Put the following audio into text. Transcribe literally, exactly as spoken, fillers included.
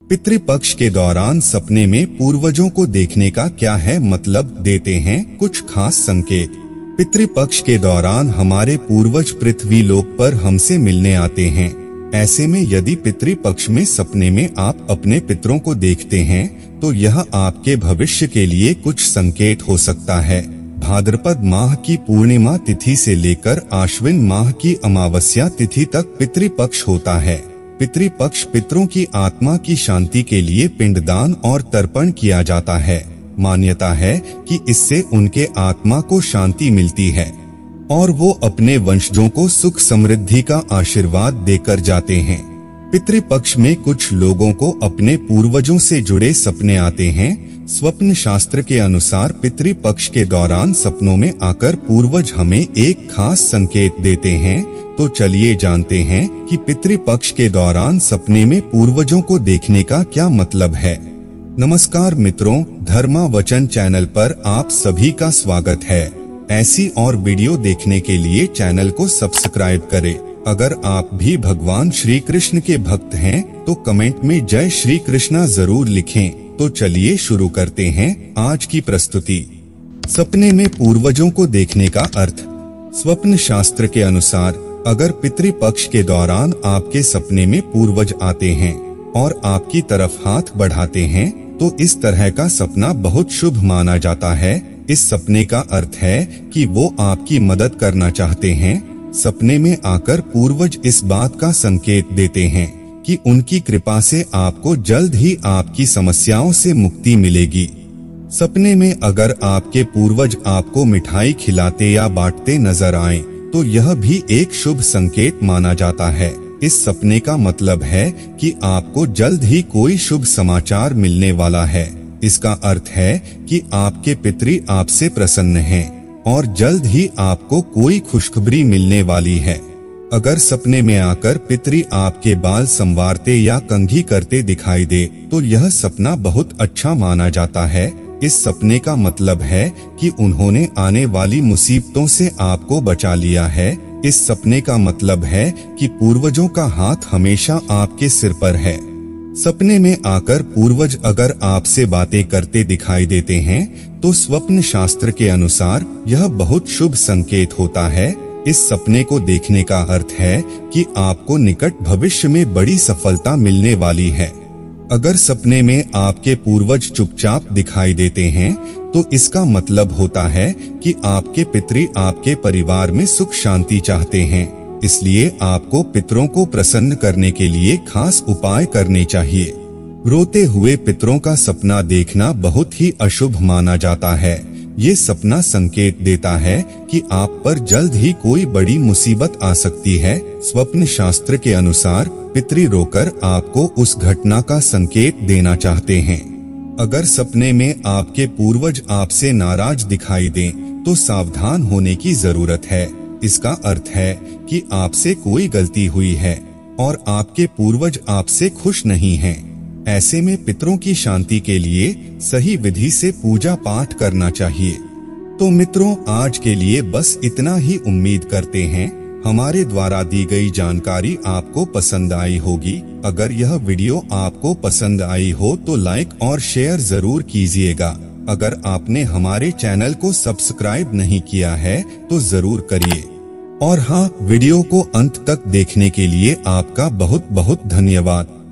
पितृपक्ष के दौरान सपने में पूर्वजों को देखने का क्या है मतलब देते हैं कुछ खास संकेत। पितृपक्ष के दौरान हमारे पूर्वज पृथ्वी लोक पर हमसे मिलने आते हैं। ऐसे में यदि पितृपक्ष में सपने में आप अपने पितरों को देखते हैं तो यह आपके भविष्य के लिए कुछ संकेत हो सकता है। भाद्रपद माह की पूर्णिमा तिथि से लेकर आश्विन माह की अमावस्या तिथि तक पितृपक्ष होता है। पितृपक्ष पितरों की आत्मा की शांति के लिए पिंडदान और तर्पण किया जाता है। मान्यता है कि इससे उनके आत्मा को शांति मिलती है और वो अपने वंशजों को सुख समृद्धि का आशीर्वाद देकर जाते हैं। पितृपक्ष में कुछ लोगों को अपने पूर्वजों से जुड़े सपने आते हैं। स्वप्न शास्त्र के अनुसार पितृपक्ष के दौरान सपनों में आकर पूर्वज हमें एक खास संकेत देते हैं। तो चलिए जानते हैं कि पितृपक्ष के दौरान सपने में पूर्वजों को देखने का क्या मतलब है। नमस्कार मित्रों, धर्मा वचन चैनल पर आप सभी का स्वागत है। ऐसी और वीडियो देखने के लिए चैनल को सब्सक्राइब करें। अगर आप भी भगवान श्री कृष्ण के भक्त हैं तो कमेंट में जय श्री कृष्णा जरूर लिखें। तो चलिए शुरू करते हैं आज की प्रस्तुति। सपने में पूर्वजों को देखने का अर्थ। स्वप्न शास्त्र के अनुसार अगर पितृपक्ष के दौरान आपके सपने में पूर्वज आते हैं और आपकी तरफ हाथ बढ़ाते हैं तो इस तरह का सपना बहुत शुभ माना जाता है। इस सपने का अर्थ है कि वो आपकी मदद करना चाहते हैं। सपने में आकर पूर्वज इस बात का संकेत देते हैं कि उनकी कृपा से आपको जल्द ही आपकी समस्याओं से मुक्ति मिलेगी। सपने में अगर आपके पूर्वज आपको मिठाई खिलाते या बांटते नजर आएं, तो यह भी एक शुभ संकेत माना जाता है। इस सपने का मतलब है कि आपको जल्द ही कोई शुभ समाचार मिलने वाला है। इसका अर्थ है कि आपके पितृ आपसे प्रसन्न हैं और जल्द ही आपको कोई खुशखबरी मिलने वाली है। अगर सपने में आकर पितृ आपके बाल संवारते या कंघी करते दिखाई दे तो यह सपना बहुत अच्छा माना जाता है। इस सपने का मतलब है कि उन्होंने आने वाली मुसीबतों से आपको बचा लिया है। इस सपने का मतलब है कि पूर्वजों का हाथ हमेशा आपके सिर पर है। सपने में आकर पूर्वज अगर आपसे बातें करते दिखाई देते हैं तो स्वप्न शास्त्र के अनुसार यह बहुत शुभ संकेत होता है। इस सपने को देखने का अर्थ है कि आपको निकट भविष्य में बड़ी सफलता मिलने वाली है। अगर सपने में आपके पूर्वज चुपचाप दिखाई देते हैं तो इसका मतलब होता है कि आपके पितृ आपके परिवार में सुख शांति चाहते हैं। इसलिए आपको पितरों को प्रसन्न करने के लिए खास उपाय करने चाहिए। रोते हुए पितरों का सपना देखना बहुत ही अशुभ माना जाता है। ये सपना संकेत देता है कि आप पर जल्द ही कोई बड़ी मुसीबत आ सकती है। स्वप्न शास्त्र के अनुसार पितृ रोकर आपको उस घटना का संकेत देना चाहते हैं। अगर सपने में आपके पूर्वज आपसे नाराज दिखाई दें तो सावधान होने की जरूरत है। इसका अर्थ है कि आपसे कोई गलती हुई है और आपके पूर्वज आपसे खुश नहीं हैं। ऐसे में पितरों की शांति के लिए सही विधि से पूजा पाठ करना चाहिए। तो मित्रों, आज के लिए बस इतना ही। उम्मीद करते हैं हमारे द्वारा दी गई जानकारी आपको पसंद आई होगी। अगर यह वीडियो आपको पसंद आई हो तो लाइक और शेयर जरूर कीजिएगा। अगर आपने हमारे चैनल को सब्सक्राइब नहीं किया है तो जरूर करिए। और हाँ, वीडियो को अंत तक देखने के लिए आपका बहुत बहुत धन्यवाद।